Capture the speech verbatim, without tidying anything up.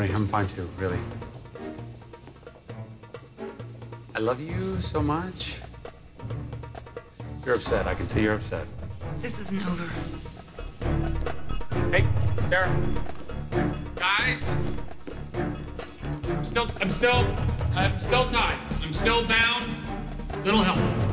Honey, I'm fine too, really. I love you so much. You're upset. I can see you're upset. This isn't over. Hey, Sarah. Guys, I'm still, I'm still, I'm still tied. I'm still bound. Little help.